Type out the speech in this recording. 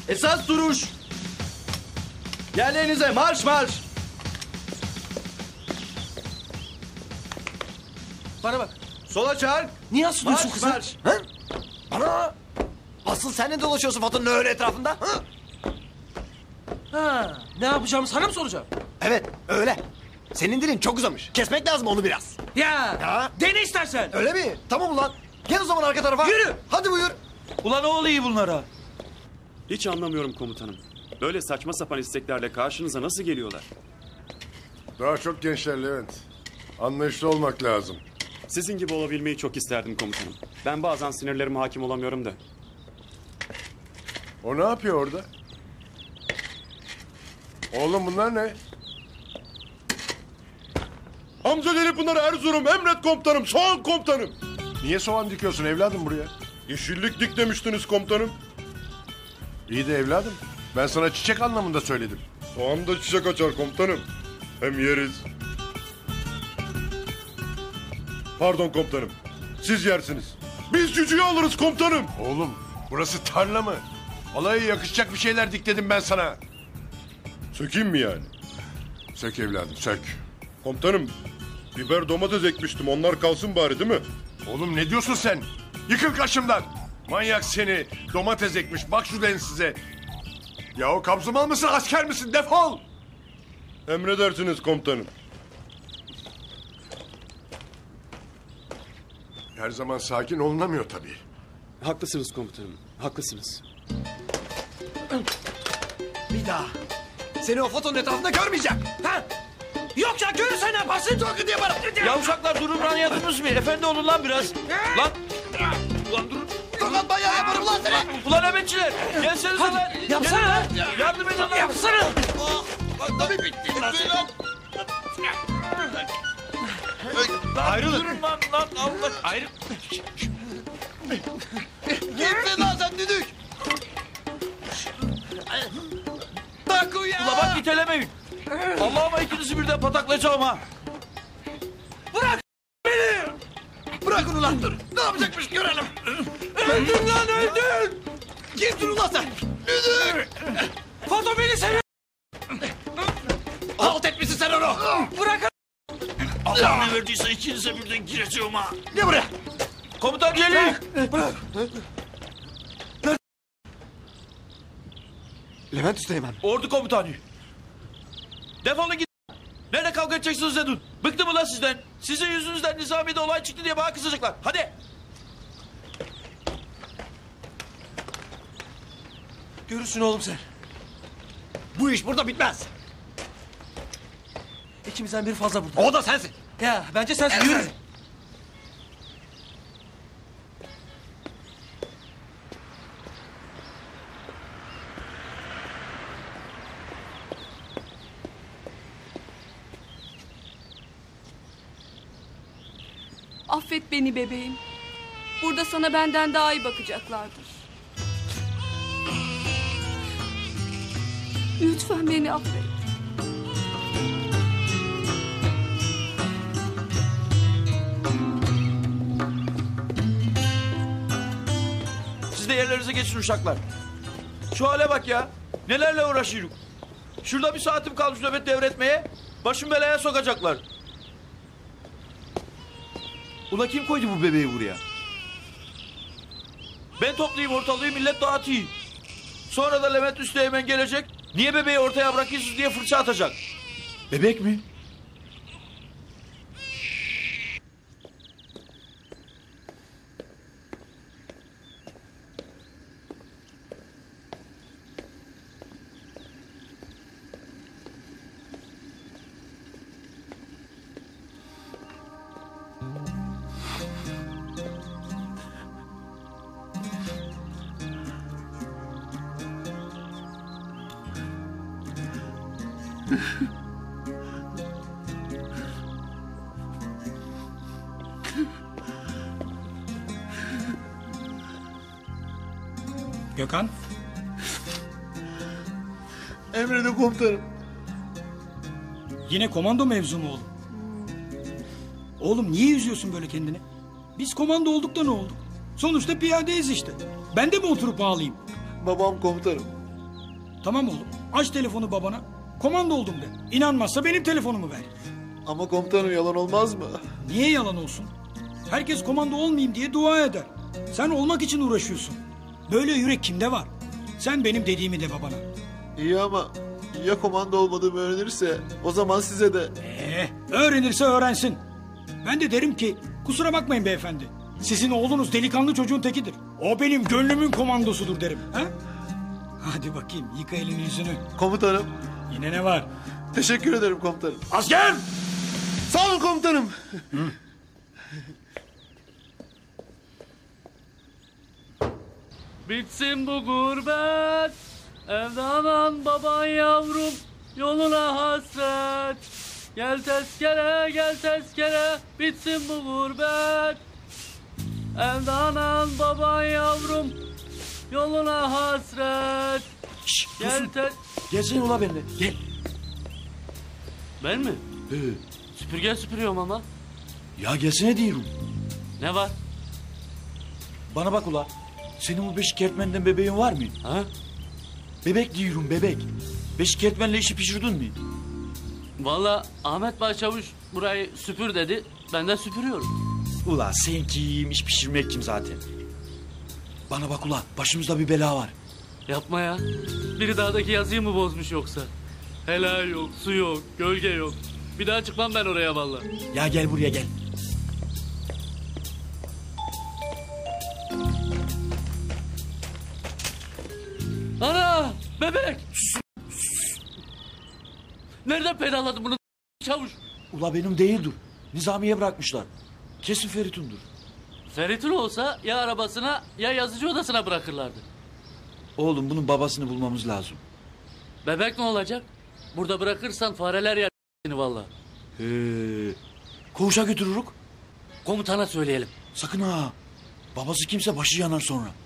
Esas duruş. Yerlerinize marş marş. Bana bak. Sola çark. Niye asılıyorsun Marş kıza? marş. Ha? Ana! Asıl sen ne dolaşıyorsun Fato'nun öyle etrafında? Ha? Ha, ne yapacağımı sana mı soracağım? Evet öyle. Senin dilin çok uzamış. Kesmek lazım onu biraz. Ya. Dene istersen. Öyle mi? Tamam ulan. Gel o zaman arka tarafa. Yürü. Hadi buyur. Ulan ne oluyor bunlara? Hiç anlamıyorum komutanım. Böyle saçma sapan isteklerle karşınıza nasıl geliyorlar? Daha çok gençler Levent. Anlayışlı olmak lazım. Sizin gibi olabilmeyi çok isterdim komutanım. Ben bazen sinirlerime hakim olamıyorum da. O ne yapıyor orada? Oğlum bunlar ne? Hamza Deli Pınar Erzurum, emret komutanım, soğan komutanım. Niye soğan dikiyorsun evladım buraya? Yeşillik dik demiştiniz komutanım. İyi de evladım. Ben sana çiçek anlamında söyledim. Soğan da çiçek açar komutanım. Hem yeriz. Pardon komutanım, siz yersiniz. Biz cücüğü alırız komutanım. Oğlum burası tarla mı? Alaya yakışacak bir şeyler dikledim ben sana. Sökeyim mi yani? Sök evladım sök. Komutanım, biber domates ekmiştim, onlar kalsın bari değil mi? Oğlum ne diyorsun sen? Yıkıl karşımdan. Manyak seni. Domates ekmiş. Bak şu size. Ya o kabzımal mısın asker misin? Defol. Emredersiniz komutanım. Her zaman sakin olunamıyor tabii. Haklısınız komutanım, haklısınız. Bir daha. Seni o Fato'nun etrafında görmeyeceğim. Ha? Yok ya görürsen ne yaparsın? Çok diye bana. Ya uşaklar durun lan yadınız mı? Efendi olun lan biraz. Lan. Ulan durun. Dur lan bayağı yaparım lan seni. Ulan emetçiler. Gelsenize lan. Yapsana lan. Yardım edin lan. Yapsana. Tabii bitti lan. Ayrılın. Durun lan Allah. Ayrıl. Gittin lan sen düdük. Bak uyan. Ula bak itelemeyin. Allah'ıma ikinizi birden pataklayacağım ha. Bırak beni. Bırakın ulan dur. Ne yapacakmış görelim. Öldün lan öldün. Kimsin ulan sen? Düdük. Fato beni seviyor. Halt etmişsin sen onu. Bırakın. Allah ne verdiyse ikinize birden gireceğim ha. Gel buraya. Komutan Celil. Bırak. Levent Üsteğmen. Ordu komutanı. Defolun gidin. Nerede kavga edeceksiniz dedin? Bıktım ulan sizden. Sizin yüzünüzden Nizami'de olay çıktı diye bana kızacaklar. Hadi. Görürsün oğlum sen. Bu iş burada bitmez. İkimizden biri fazla burada. O da sensin. Ya bence sensin. Yürü. Affet beni bebeğim. Burada sana benden daha iyi bakacaklardır. Lütfen beni affet. Siz de yerlerinize geçin uşaklar. Şu hale bak ya. Nelerle uğraşıyoruz. Şurada bir saatim kalmış nöbet devretmeye. Başım belaya sokacaklar. Ula kim koydu bu bebeği buraya? Ben toplayayım ortalığı millet dağıtayım. Sonra da Levent Üsteğmen gelecek. Niye bebeği ortaya bırakıyorsunuz diye fırça atacak. Bebek mi? Gökhan. Emredin komutanım. Yine komando mevzu mu oğlum? Oğlum niye üzüyorsun böyle kendini? Biz komando olduk da ne olduk? Sonuçta piyadeyiz işte. Ben de mi oturup ağlayayım? Babam komutanım. Tamam oğlum aç telefonu babana. Komando oldum de. İnanmazsa benim telefonumu ver. Ama komutanım yalan olmaz mı? Niye yalan olsun? Herkes komando olmayayım diye dua eder. Sen olmak için uğraşıyorsun. Böyle yürek kimde var? Sen benim dediğimi de babana. İyi ama ya komando olmadığımı öğrenirse o zaman size de... Öğrenirse öğrensin. Ben de derim ki kusura bakmayın beyefendi. Sizin oğlunuz delikanlı çocuğun tekidir. O benim gönlümün komandosudur derim. Ha? Hadi bakayım yıka elini yüzünü. Komutanım Yine ne var? teşekkür ederim komutanım. Asker! Sağ olun komutanım. Bitsin bu gurbet, evde anan baban yavrum, yoluna hasret. Gel tezkere, bitsin bu gurbet. Evde anan baban yavrum, yoluna hasret. Şşş, Gel Dursun. te... Gelsene ula benimle. Gel. Ben mi? He. Süpürge süpürüyorum ama. Ya gelsene diyorum. Ne var? Bana bak ula. Senin bu beşik kertmenden bebeğin var mı? Ha? Bebek diyorum bebek. Beşik kertmenle işi pişirdin mi? Vallahi Ahmet Başçavuş burayı süpür dedi, ben de süpürüyorum. Ula sen kim, iş pişirmek kim zaten? Bana bak ula, başımızda bir bela var. Yapma ya. Biri dağdaki yazıyı mı bozmuş yoksa? Helal yok, su yok, gölge yok. Bir daha çıkmam ben oraya vallahi. Ya gel buraya gel. Ana! Bebek! Nereden pedalladın bunu çavuş? Ula benim değildir. Nizamiye bırakmışlar. Kesin Ferit'undur. Ferit'in olsa ya arabasına ya yazıcı odasına bırakırlardı. Oğlum bunun babasını bulmamız lazım. Bebek ne olacak? Burada bırakırsan fareler yer seni vallahi. Koğuşa götürürük. Komutana söyleyelim. Sakın ha. Babası kimse başı yanar sonra.